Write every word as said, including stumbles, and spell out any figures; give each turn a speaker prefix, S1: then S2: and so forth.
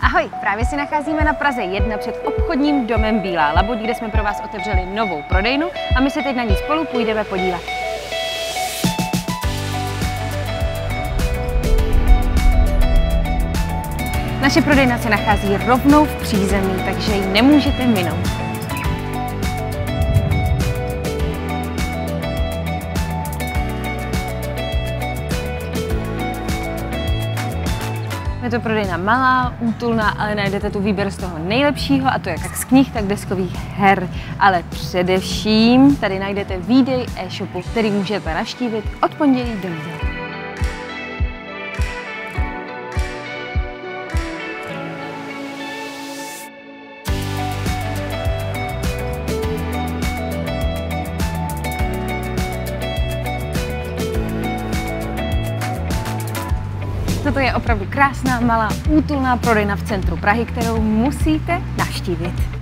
S1: Ahoj, právě si nacházíme na Praze jedna před obchodním domem Bílá labuť, kde jsme pro vás otevřeli novou prodejnu a my se teď na ní spolu půjdeme podívat. Naše prodejna se nachází rovnou v přízemí, takže ji nemůžete minout. Je to prodejna malá, útulná, ale najdete tu výběr z toho nejlepšího, a to jak z knih, tak deskových her. Ale především tady najdete výdej e-shopu, který můžete navštívit od pondělí do neděle. Toto je opravdu krásná, malá, útulná prodejna v centru Prahy, kterou musíte navštívit.